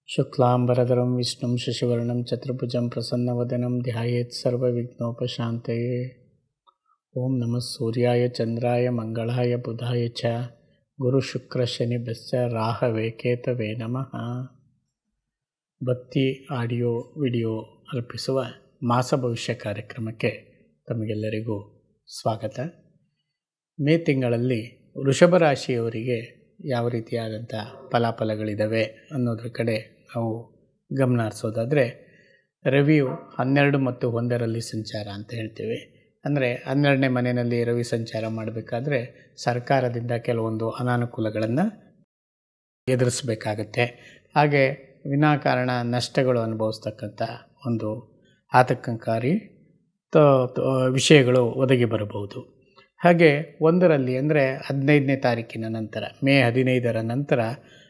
शुक्लांबरधरं विष्णुं शशिवर्णं चतुर्भुजं प्रसन्नवदनं ध्यायेत् सर्वविघ्नोपशान्तये। ओं नमः सूर्याय चंद्राय मंगलाय बुधाय च गुरुशुक्रशनिभ्यश्च राहवे केतवे नमः। ಭಕ್ತಿ ಆಡಿಯೋ ವಿಡಿಯೋ ಅರ್ಪಿಸುವ ಮಾಸ ಭವಿಷ್ಯ ಕಾರ್ಯಕ್ರಮಕ್ಕೆ ತಮಗೆಲ್ಲರಿಗೂ ಸ್ವಾಗತ. ಮೇ ತಿಂಗಳಲ್ಲಿ ವೃಷಭ ರಾಶಿಯವರಿಗೆ ಯಾವ ರೀತಿಯಾದಂಥ ಫಲಾಫಲಗಳಿದ್ದಾವೆ ಅನ್ನೋದ್ರ ಕಡೆ ನಾವು ಗಮನ ಹರಿಸೋದಾದರೆ, ರವಿಯು 12 ಮತ್ತು 1ರಲ್ಲಿ ಸಂಚಾರ ಅಂತ ಹೇಳ್ತೀವಿ. ಅಂದರೆ 12ನೇ ಮನೆಯಲ್ಲಿ ರವಿ ಸಂಚಾರ ಮಾಡಬೇಕಾದ್ರೆ ಸರ್ಕಾರದಿಂದ ಕೆಲವೊಂದು ಅನಾನುಕೂಲಗಳನ್ನು ಎದುರಿಸಬೇಕಾಗತ್ತೆ. ಹಾಗೆ ವಿನಾಕಾರಣ ನಷ್ಟಗಳು ಅನುಭವಿಸ್ತಕ್ಕಂಥ ಒಂದು ಆತಂಕಕಾರಿ ವಿಷಯಗಳು ಒದಗಿ ಬರಬಹುದು. ಹಾಗೆ 1ರಲ್ಲಿ ಅಂದರೆ 15ನೇ ತಾರೀಕಿನ ನಂತರ, ಮೇ 15ರ ನಂತರ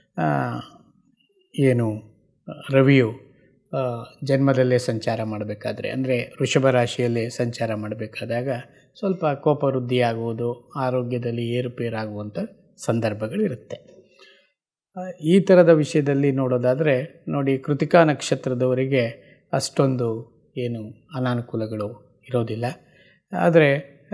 ಏನು ರವಿಯು ಜನ್ಮದಲ್ಲೇ ಸಂಚಾರ ಮಾಡಬೇಕಾದ್ರೆ, ಅಂದರೆ ವೃಷಭ ರಾಶಿಯಲ್ಲೇ ಸಂಚಾರ ಮಾಡಬೇಕಾದಾಗ ಸ್ವಲ್ಪ ಕೋಪವೃದ್ಧಿಯಾಗುವುದು, ಆರೋಗ್ಯದಲ್ಲಿ ಏರುಪೇರಾಗುವಂಥ ಸಂದರ್ಭಗಳಿರುತ್ತೆ. ಈ ಥರದ ವಿಷಯದಲ್ಲಿ ನೋಡೋದಾದರೆ ನೋಡಿ, ಕೃತಿಕಾ ನಕ್ಷತ್ರದವರಿಗೆ ಅಷ್ಟೊಂದು ಏನು ಅನಾನುಕೂಲಗಳು ಇರೋದಿಲ್ಲ. ಆದರೆ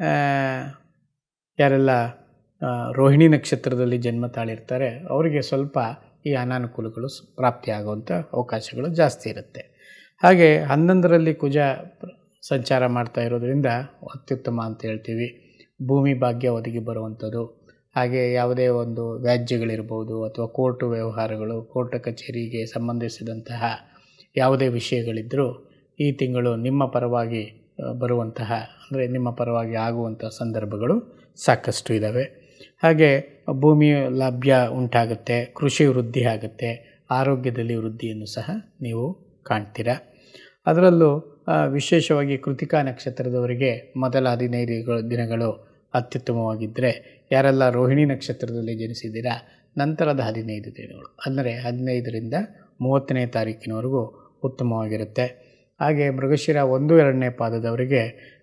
ಯಾರೆಲ್ಲ ರೋಹಿಣಿ ನಕ್ಷತ್ರದಲ್ಲಿ ಜನ್ಮ ತಾಳಿರ್ತಾರೆ ಅವರಿಗೆ ಸ್ವಲ್ಪ ಈ ಅನಾನುಕೂಲಗಳು ಪ್ರಾಪ್ತಿಯಾಗುವಂಥ ಅವಕಾಶಗಳು ಜಾಸ್ತಿ ಇರುತ್ತೆ. ಹಾಗೆ 11ರಲ್ಲಿ ಕುಜ ಸಂಚಾರ ಮಾಡ್ತಾ ಇರೋದರಿಂದ ಅತ್ಯುತ್ತಮ ಅಂತ ಹೇಳ್ತೀವಿ. ಭೂಮಿ ಭಾಗ್ಯ ಒದಗಿ ಬರುವಂಥದ್ದು, ಹಾಗೆ ಯಾವುದೇ ಒಂದು ವ್ಯಾಜ್ಯಗಳಿರ್ಬೋದು ಅಥವಾ ಕೋರ್ಟು ವ್ಯವಹಾರಗಳು, ಕೋರ್ಟ್ ಕಚೇರಿಗೆ ಸಂಬಂಧಿಸಿದಂತಹ ಯಾವುದೇ ವಿಷಯಗಳಿದ್ದರೂ ಈ ತಿಂಗಳು ನಿಮ್ಮ ಪರವಾಗಿ ಬರುವಂತಹ, ಅಂದರೆ ನಿಮ್ಮ ಪರವಾಗಿ ಆಗುವಂಥ ಸಂದರ್ಭಗಳು ಸಾಕಷ್ಟು ಇದ್ದಾವೆ. ಹಾಗೆ ಭೂಮಿ ಲಭ್ಯ ಉಂಟಾಗುತ್ತೆ, ಕೃಷಿ ವೃದ್ಧಿ ಆಗುತ್ತೆ, ಆರೋಗ್ಯದಲ್ಲಿ ವೃದ್ಧಿಯನ್ನು ಸಹ ನೀವು ಕಾಣ್ತೀರಾ. ಅದರಲ್ಲೂ ವಿಶೇಷವಾಗಿ ಕೃತಿಕಾ ನಕ್ಷತ್ರದವರಿಗೆ ಮೊದಲ 15 ದಿನಗಳು ಅತ್ಯುತ್ತಮವಾಗಿದ್ದರೆ, ಯಾರೆಲ್ಲ ರೋಹಿಣಿ ನಕ್ಷತ್ರದಲ್ಲಿ ಜನಿಸಿದ್ದೀರಾ ನಂತರದ 15 ದಿನಗಳು, ಅಂದರೆ 15ರಿಂದ 30ನೇ ತಾರೀಕಿನವರೆಗೂ ಉತ್ತಮವಾಗಿರುತ್ತೆ. ಹಾಗೆ ಮೃಗಶಿರ 1-2ನೇ ಪಾದದವರಿಗೆ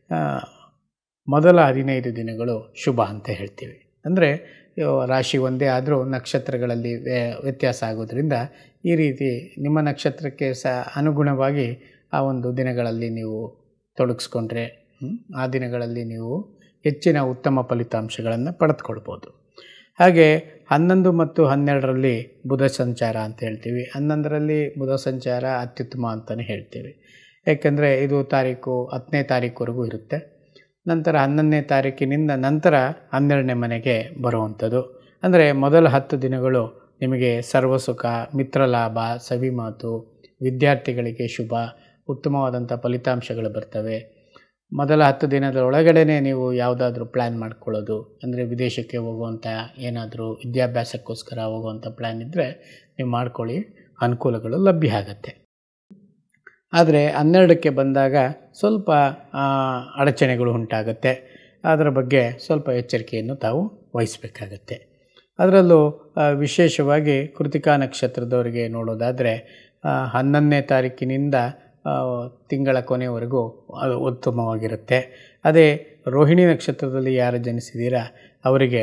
ಮೊದಲ 15 ದಿನಗಳು ಶುಭ ಅಂತ ಹೇಳ್ತೀವಿ. ಅಂದರೆ ರಾಶಿ ಒಂದೇ ಆದರೂ ನಕ್ಷತ್ರಗಳಲ್ಲಿ ವ್ಯತ್ಯಾಸ ಆಗೋದ್ರಿಂದ ಈ ರೀತಿ ನಿಮ್ಮ ನಕ್ಷತ್ರಕ್ಕೆ ಅನುಗುಣವಾಗಿ ಆ ಒಂದು ದಿನಗಳಲ್ಲಿ ನೀವು ತೊಡಗಿಸ್ಕೊಂಡ್ರೆ ಆ ದಿನಗಳಲ್ಲಿ ನೀವು ಹೆಚ್ಚಿನ ಉತ್ತಮ ಫಲಿತಾಂಶಗಳನ್ನು ಪಡೆದುಕೊಳ್ಬೋದು. ಹಾಗೆ 11 ಮತ್ತು 12ರಲ್ಲಿ ಬುಧ ಸಂಚಾರ ಅಂತ ಹೇಳ್ತೀವಿ. 11ರಲ್ಲಿ ಬುಧ ಸಂಚಾರ ಅತ್ಯುತ್ತಮ ಅಂತಲೇ ಹೇಳ್ತೀವಿ. ಯಾಕೆಂದರೆ ಇದು 10ನೇ ತಾರೀಕುವರೆಗೂ ಇರುತ್ತೆ. ನಂತರ 11ನೇ ತಾರೀಕಿನಿಂದ ನಂತರ 12ನೇ ಮನೆಗೆ ಬರುವಂಥದ್ದು. ಅಂದರೆ ಮೊದಲ 10 ದಿನಗಳು ನಿಮಗೆ ಸರ್ವಸುಖ, ಮಿತ್ರಲಾಭ, ಸವಿಮಾತು, ವಿದ್ಯಾರ್ಥಿಗಳಿಗೆ ಶುಭ, ಉತ್ತಮವಾದಂಥ ಫಲಿತಾಂಶಗಳು ಬರ್ತವೆ. ಮೊದಲ 10 ದಿನದ ಒಳಗಡೆ ನೀವು ಯಾವುದಾದ್ರೂ ಪ್ಲ್ಯಾನ್ ಮಾಡ್ಕೊಳ್ಳೋದು, ಅಂದರೆ ವಿದೇಶಕ್ಕೆ ಹೋಗುವಂಥ ಏನಾದರೂ ವಿದ್ಯಾಭ್ಯಾಸಕ್ಕೋಸ್ಕರ ಹೋಗುವಂಥ ಪ್ಲ್ಯಾನ್ ಇದ್ದರೆ ನೀವು ಮಾಡ್ಕೊಳ್ಳಿ, ಅನುಕೂಲಗಳು ಲಭ್ಯ ಆಗುತ್ತೆ. ಆದರೆ 12ಕ್ಕೆ ಬಂದಾಗ ಸ್ವಲ್ಪ ಅಡಚಣೆಗಳು ಉಂಟಾಗುತ್ತೆ. ಅದರ ಬಗ್ಗೆ ಸ್ವಲ್ಪ ಎಚ್ಚರಿಕೆಯನ್ನು ತಾವು ವಹಿಸಬೇಕಾಗತ್ತೆ. ಅದರಲ್ಲೂ ವಿಶೇಷವಾಗಿ ಕೃತಿಕಾ ನಕ್ಷತ್ರದವರಿಗೆ ನೋಡೋದಾದರೆ 11ನೇ ತಾರೀಕಿನಿಂದ ತಿಂಗಳ ಕೊನೆಯವರೆಗೂ ಅದು ಉತ್ತಮವಾಗಿರುತ್ತೆ. ಅದೇ ರೋಹಿಣಿ ನಕ್ಷತ್ರದಲ್ಲಿ ಯಾರು ಜನಿಸಿದ್ದೀರಾ ಅವರಿಗೆ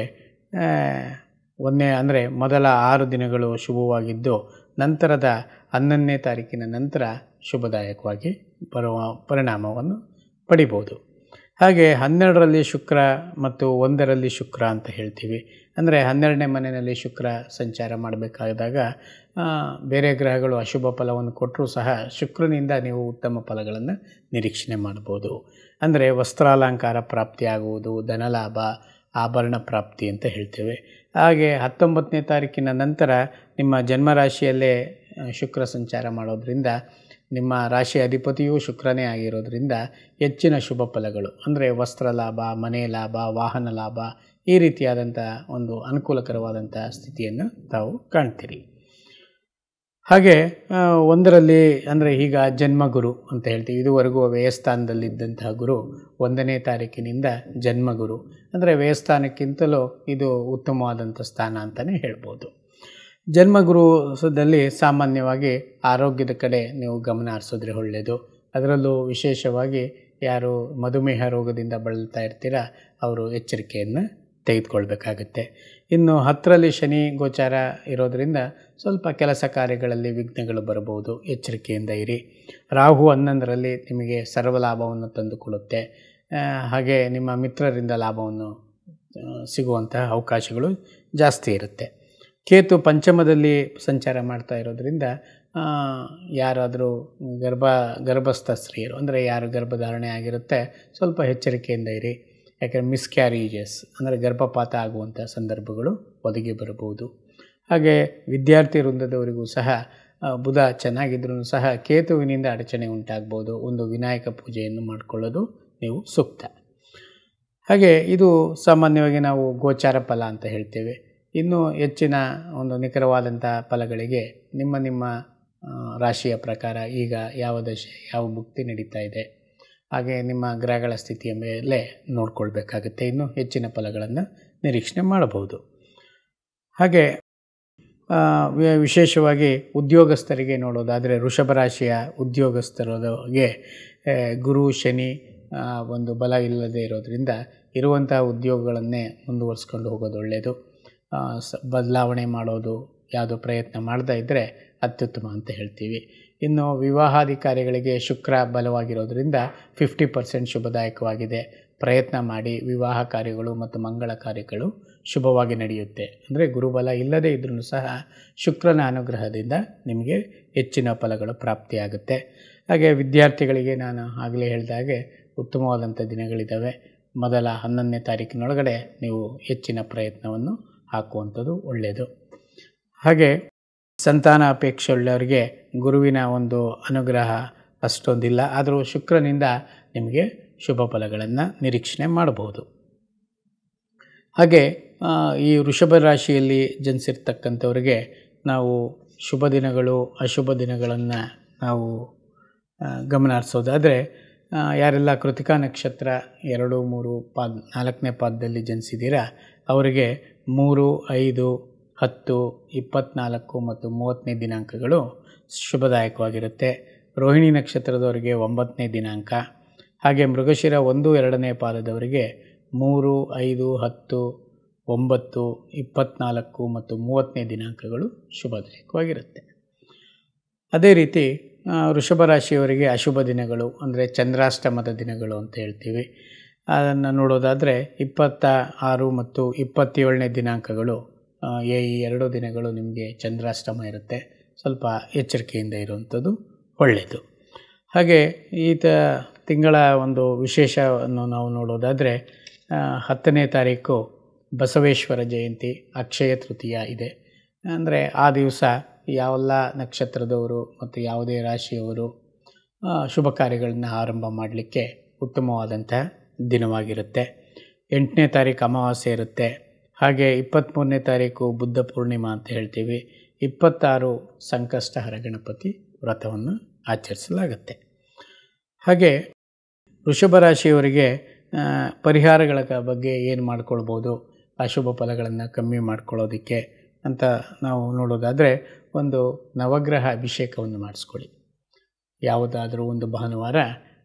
ಅಂದರೆ ಮೊದಲ 6 ದಿನಗಳು ಶುಭವಾಗಿದ್ದು ನಂತರದ 11ನೇ ತಾರೀಕಿನ ನಂತರ ಶುಭದಾಯಕವಾಗಿ ಬರುವ ಪರಿಣಾಮವನ್ನು ಪಡಿಬೋದು. ಹಾಗೆ 12ರಲ್ಲಿ ಶುಕ್ರ ಮತ್ತು 1ರಲ್ಲಿ ಶುಕ್ರ ಅಂತ ಹೇಳ್ತೀವಿ. ಅಂದರೆ 12ನೇ ಮನೆಯಲ್ಲಿ ಶುಕ್ರ ಸಂಚಾರ ಮಾಡಬೇಕಾದಾಗ ಬೇರೆ ಗ್ರಹಗಳು ಅಶುಭ ಫಲವನ್ನು ಕೊಟ್ಟರೂ ಸಹ ಶುಕ್ರನಿಂದ ನೀವು ಉತ್ತಮ ಫಲಗಳನ್ನು ನಿರೀಕ್ಷಣೆ ಮಾಡ್ಬೋದು. ಅಂದರೆ ವಸ್ತ್ರಾಲಂಕಾರ ಪ್ರಾಪ್ತಿಯಾಗುವುದು, ಧನಲಾಭ, ಆಭರಣ ಪ್ರಾಪ್ತಿ ಅಂತ ಹೇಳ್ತೇವೆ. ಹಾಗೆ 19ನೇ ತಾರೀಕಿನ ನಂತರ ನಿಮ್ಮ ಜನ್ಮರಾಶಿಯಲ್ಲೇ ಶುಕ್ರ ಸಂಚಾರ ಮಾಡೋದ್ರಿಂದ ನಿಮ್ಮ ರಾಶಿ ಅಧಿಪತಿಯೂ ಶುಕ್ರನೇ ಆಗಿರೋದ್ರಿಂದ ಹೆಚ್ಚಿನ ಶುಭ ಫಲಗಳು, ಅಂದರೆ ವಸ್ತ್ರ ಲಾಭ, ಮನೆ ಲಾಭ, ವಾಹನ ಲಾಭ, ಈ ರೀತಿಯಾದಂಥ ಒಂದು ಅನುಕೂಲಕರವಾದಂಥ ಸ್ಥಿತಿಯನ್ನು ತಾವು ಕಾಣ್ತೀರಿ. ಹಾಗೆ 1ರಲ್ಲಿ ಅಂದರೆ ಈಗ ಜನ್ಮಗುರು ಅಂತ ಹೇಳ್ತೀವಿ. ಇದುವರೆಗೂ ವ್ಯಯಸ್ಥಾನದಲ್ಲಿದ್ದಂತಹ ಗುರು 1ನೇ ತಾರೀಕಿನಿಂದ ಜನ್ಮಗುರು, ಅಂದರೆ ವ್ಯಯಸ್ಥಾನಕ್ಕಿಂತಲೂ ಇದು ಉತ್ತಮವಾದಂಥ ಸ್ಥಾನ ಅಂತಲೇ ಹೇಳ್ಬೋದು. ಜನ್ಮಗುರುದಲ್ಲಿ ಸಾಮಾನ್ಯವಾಗಿ ಆರೋಗ್ಯದ ಕಡೆ ನೀವು ಗಮನ ಹರಿಸಿದ್ರೆ ಒಳ್ಳೆಯದು. ಅದರಲ್ಲೂ ವಿಶೇಷವಾಗಿ ಯಾರು ಮಧುಮೇಹ ರೋಗದಿಂದ ಬಳಲ್ತಾ ಇರ್ತೀರ ಅವರು ಎಚ್ಚರಿಕೆಯನ್ನು ತೆಗೆದುಕೊಳ್ಬೇಕಾಗತ್ತೆ. ಇನ್ನು 10ರಲ್ಲಿ ಶನಿ ಗೋಚಾರ ಇರೋದರಿಂದ ಸ್ವಲ್ಪ ಕೆಲಸ ಕಾರ್ಯಗಳಲ್ಲಿ ವಿಘ್ನಗಳು ಬರಬಹುದು, ಎಚ್ಚರಿಕೆಯಿಂದ ಇರಿ. ರಾಹು 11ರಲ್ಲಿ ನಿಮಗೆ ಸರ್ವಲಾಭವನ್ನು ತಂದುಕೊಡುತ್ತೆ. ಹಾಗೆ ನಿಮ್ಮ ಮಿತ್ರರಿಂದ ಲಾಭವನ್ನು ಸಿಗುವಂತಹ ಅವಕಾಶಗಳು ಜಾಸ್ತಿ ಇರುತ್ತೆ. ಕೇತು ಪಂಚಮದಲ್ಲಿ ಸಂಚಾರ ಮಾಡ್ತಾ ಇರೋದ್ರಿಂದ ಯಾರಾದರೂ ಗರ್ಭಸ್ಥ ಸ್ತ್ರೀಯರು ಅಂದರೆ ಯಾರು ಗರ್ಭಧಾರಣೆ ಆಗಿರುತ್ತೆ ಸ್ವಲ್ಪ ಎಚ್ಚರಿಕೆಯಿಂದ ಇರಿ. ಯಾಕೆಂದರೆ ಮಿಸ್ಕ್ಯಾರೇಜಸ್ ಅಂದರೆ ಗರ್ಭಪಾತ ಆಗುವಂಥ ಸಂದರ್ಭಗಳು ಒದಗಿ ಬರಬಹುದು. ಹಾಗೆ ವಿದ್ಯಾರ್ಥಿ ವೃಂದದವರಿಗೂ ಸಹ ಬುಧ ಚೆನ್ನಾಗಿದ್ರೂ ಸಹ ಕೇತುವಿನಿಂದ ಅಡಚಣೆ ಉಂಟಾಗ್ಬೋದು. ಒಂದು ವಿನಾಯಕ ಪೂಜೆಯನ್ನು ಮಾಡಿಕೊಳ್ಳೋದು ನೀವು ಸೂಕ್ತ. ಹಾಗೆ ಇದು ಸಾಮಾನ್ಯವಾಗಿ ನಾವು ಗೋಚಾರ ಫಲ ಅಂತ ಹೇಳ್ತೇವೆ. ಇನ್ನೂ ಹೆಚ್ಚಿನ ಒಂದು ನಿಖರವಾದಂಥ ಫಲಗಳಿಗೆ ನಿಮ್ಮ ರಾಶಿಯ ಪ್ರಕಾರ ಈಗ ಯಾವ ದಶೆ ಯಾವ ಭುಕ್ತಿ ನಡೀತಾ ಇದೆ, ಹಾಗೆ ನಿಮ್ಮ ಗ್ರಹಗಳ ಸ್ಥಿತಿಯ ಮೇಲೆ ನೋಡ್ಕೊಳ್ಬೇಕಾಗುತ್ತೆ. ಇನ್ನೂ ಹೆಚ್ಚಿನ ಫಲಗಳನ್ನು ನಿರೀಕ್ಷಣೆ ಮಾಡಬಹುದು. ಹಾಗೆ ವಿಶೇಷವಾಗಿ ಉದ್ಯೋಗಸ್ಥರಿಗೆ ನೋಡೋದಾದರೆ ವೃಷಭ ರಾಶಿಯ ಉದ್ಯೋಗಸ್ಥರಿಗೆ ಗುರು ಶನಿ ಒಂದು ಬಲ ಇಲ್ಲದೆ ಇರೋದರಿಂದ ಇರುವಂಥ ಉದ್ಯೋಗಗಳನ್ನೇ ಮುಂದುವರಿಸ್ಕೊಂಡು ಹೋಗೋದು ಒಳ್ಳೆಯದು. ಬದಲಾವಣೆ ಮಾಡೋದು ಯಾವುದೋ ಪ್ರಯತ್ನ ಮಾಡ್ತಾ ಇದ್ದರೆ ಅತ್ಯುತ್ತಮ ಅಂತ ಹೇಳ್ತೀವಿ. ಇನ್ನು ವಿವಾಹಾಧಿಕಾರಿಗಳಿಗೆ ಶುಕ್ರ ಬಲವಾಗಿರೋದ್ರಿಂದ 50% ಶುಭದಾಯಕವಾಗಿದೆ. ಪ್ರಯತ್ನ ಮಾಡಿ ವಿವಾಹ ಕಾರ್ಯಗಳು ಮತ್ತು ಮಂಗಳ ಕಾರ್ಯಗಳು ಶುಭವಾಗಿ ನಡೆಯುತ್ತೆ. ಅಂದರೆ ಗುರುಬಲ ಇಲ್ಲದೇ ಇದ್ರೂ ಸಹ ಶುಕ್ರನ ಅನುಗ್ರಹದಿಂದ ನಿಮಗೆ ಹೆಚ್ಚಿನ ಫಲಗಳು ಪ್ರಾಪ್ತಿಯಾಗುತ್ತೆ. ಹಾಗೆ ವಿದ್ಯಾರ್ಥಿಗಳಿಗೆ ನಾನು ಆಗಲೇ ಹೇಳಿದಾಗೆ ಉತ್ತಮವಾದಂಥ ದಿನಗಳಿದ್ದಾವೆ. ಮೊದಲ 11ನೇ ತಾರೀಕಿನೊಳಗಡೆ ನೀವು ಹೆಚ್ಚಿನ ಪ್ರಯತ್ನವನ್ನು ಹಾಕುವಂಥದ್ದು ಒಳ್ಳೆಯದು. ಹಾಗೆ ಸಂತಾನ ಅಪೇಕ್ಷೆ ಉಳ್ಳವರಿಗೆ ಗುರುವಿನ ಒಂದು ಅನುಗ್ರಹ ಅಷ್ಟೊಂದಿಲ್ಲ, ಆದರೂ ಶುಕ್ರನಿಂದ ನಿಮಗೆ ಶುಭ ಫಲಗಳನ್ನು ನಿರೀಕ್ಷಣೆ ಮಾಡಬಹುದು. ಹಾಗೆ ಈ ವೃಷಭ ರಾಶಿಯಲ್ಲಿ ಜನಿಸಿರ್ತಕ್ಕಂಥವ್ರಿಗೆ ನಾವು ಶುಭ ದಿನಗಳು ಅಶುಭ ದಿನಗಳನ್ನು ನಾವು ಗಮನ ಹರಿಸೋದಾದರೆ ಯಾರೆಲ್ಲ ಕೃತಿಕಾ ನಕ್ಷತ್ರ 2, 3 ಪಾದ 4ನೇ ಪಾದದಲ್ಲಿ ಜನಿಸಿದ್ದೀರಾ ಅವರಿಗೆ 3, 5, 10, 24 ಮತ್ತು 30ನೇ ದಿನಾಂಕಗಳು ಶುಭದಾಯಕವಾಗಿರುತ್ತೆ. ರೋಹಿಣಿ ನಕ್ಷತ್ರದವರಿಗೆ 9ನೇ ದಿನಾಂಕ, ಹಾಗೆ ಮೃಗಶಿರ 1, 2ನೇ ಪಾದದವರಿಗೆ 3, 5, 10, 9, 24 ಮತ್ತು 30ನೇ ದಿನಾಂಕಗಳು ಶುಭದಾಯಕವಾಗಿರುತ್ತೆ. ಅದೇ ರೀತಿ ವೃಷಭ ರಾಶಿಯವರಿಗೆ ಅಶುಭ ದಿನಗಳು ಅಂದರೆ ಚಂದ್ರಾಷ್ಟಮದ ದಿನಗಳು ಅಂತ ಹೇಳ್ತೀವಿ. ಅದನ್ನು ನೋಡೋದಾದರೆ 26 ಮತ್ತು 27ನೇ ದಿನಾಂಕಗಳು ಈ 2 ದಿನಗಳು ನಿಮಗೆ ಚಂದ್ರಾಷ್ಟಮ ಇರುತ್ತೆ. ಸ್ವಲ್ಪ ಎಚ್ಚರಿಕೆಯಿಂದ ಇರುವಂಥದ್ದು ಒಳ್ಳೆಯದು. ಹಾಗೆ ಈ ತಿಂಗಳ ಒಂದು ವಿಶೇಷವನ್ನು ನಾವು ನೋಡೋದಾದರೆ 10ನೇ ತಾರೀಕು ಬಸವೇಶ್ವರ ಜಯಂತಿ, ಅಕ್ಷಯ ತೃತೀಯ ಇದೆ. ಅಂದರೆ ಆ ದಿವಸ ಯಾವೆಲ್ಲ ನಕ್ಷತ್ರದವರು ಮತ್ತು ಯಾವುದೇ ರಾಶಿಯವರು ಶುಭ ಕಾರ್ಯಗಳನ್ನು ಆರಂಭ ಮಾಡಲಿಕ್ಕೆ ಉತ್ತಮವಾದಂತಹ ದಿನವಾಗಿರುತ್ತೆ. 8ನೇ ತಾರೀಕು ಅಮಾವಾಸ್ಯೆ ಇರುತ್ತೆ. ಹಾಗೆ 23ನೇ ತಾರೀಕು ಬುದ್ಧ ಪೂರ್ಣಿಮಾ ಅಂತ ಹೇಳ್ತೀವಿ. 26 ಸಂಕಷ್ಟಹರ ಗಣಪತಿ ವ್ರತವನ್ನು ಆಚರಿಸಲಾಗುತ್ತೆ. ಹಾಗೆ ವೃಷಭ ರಾಶಿಯವರಿಗೆ ಪರಿಹಾರಗಳ ಬಗ್ಗೆ ಏನು ಮಾಡ್ಕೊಳ್ಬೋದು, ಅಶುಭ ಫಲಗಳನ್ನು ಕಮ್ಮಿ ಮಾಡ್ಕೊಳ್ಳೋದಕ್ಕೆ ಅಂತ ನಾವು ನೋಡೋದಾದರೆ ಒಂದು ನವಗ್ರಹ ಅಭಿಷೇಕವನ್ನು ಮಾಡಿಸ್ಕೊಳ್ಳಿ. ಯಾವುದಾದ್ರೂ ಒಂದು ಭಾನುವಾರ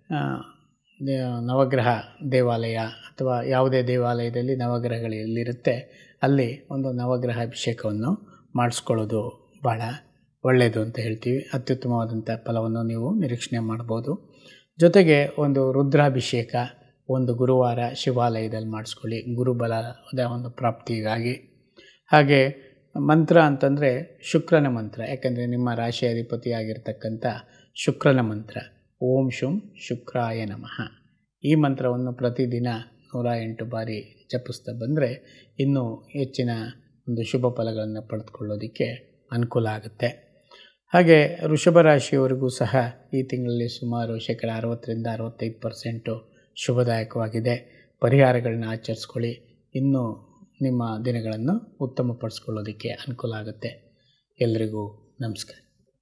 ನವಗ್ರಹ ದೇವಾಲಯ ಅಥವಾ ಯಾವುದೇ ದೇವಾಲಯದಲ್ಲಿ ನವಗ್ರಹಗಳು ಎಲ್ಲಿರುತ್ತೆ ಅಲ್ಲಿ ಒಂದು ನವಗ್ರಹ ಅಭಿಷೇಕವನ್ನು ಮಾಡಿಸ್ಕೊಳ್ಳೋದು ಭಾಳ ಒಳ್ಳೆಯದು ಅಂತ ಹೇಳ್ತೀವಿ. ಅತ್ಯುತ್ತಮವಾದಂಥ ಫಲವನ್ನು ನೀವು ನಿರೀಕ್ಷಣೆ ಮಾಡ್ಬೋದು. ಜೊತೆಗೆ ಒಂದು ರುದ್ರಾಭಿಷೇಕ ಒಂದು ಗುರುವಾರ ಶಿವಾಲಯದಲ್ಲಿ ಮಾಡಿಸ್ಕೊಳ್ಳಿ, ಗುರುಬಲದ ಒಂದು ಪ್ರಾಪ್ತಿಗಾಗಿ. ಹಾಗೆ ಮಂತ್ರ ಅಂತಂದರೆ ಶುಕ್ರನ ಮಂತ್ರ, ಯಾಕಂದರೆ ನಿಮ್ಮ ರಾಶಿ ಅಧಿಪತಿ ಆಗಿರ್ತಕ್ಕಂಥ ಶುಕ್ರನ ಮಂತ್ರ ಓಂ ಶುಂ ಶುಕ್ರಾಯ ನಮಃ. ಈ ಮಂತ್ರವನ್ನು ಪ್ರತಿದಿನ 108 ಬಾರಿ ಜಪಿಸ್ತಾ ಬಂದರೆ ಇನ್ನೂ ಹೆಚ್ಚಿನ ಒಂದು ಶುಭ ಫಲಗಳನ್ನು ಪಡೆದುಕೊಳ್ಳೋದಕ್ಕೆ ಅನುಕೂಲ ಆಗುತ್ತೆ. ಹಾಗೆ ವೃಷಭ ರಾಶಿಯವರಿಗೂ ಸಹ ಈ ತಿಂಗಳಲ್ಲಿ ಸುಮಾರು 60-65% ಶುಭದಾಯಕವಾಗಿದೆ. ಪರಿಹಾರಗಳನ್ನ ಆಚರಿಸ್ಕೊಳ್ಳಿ, ಇನ್ನೂ ನಿಮ್ಮ ದಿನಗಳನ್ನು ಉತ್ತಮಪಡಿಸ್ಕೊಳ್ಳೋದಕ್ಕೆ ಅನುಕೂಲ ಆಗುತ್ತೆ. ಎಲ್ರಿಗೂ ನಮಸ್ಕಾರ.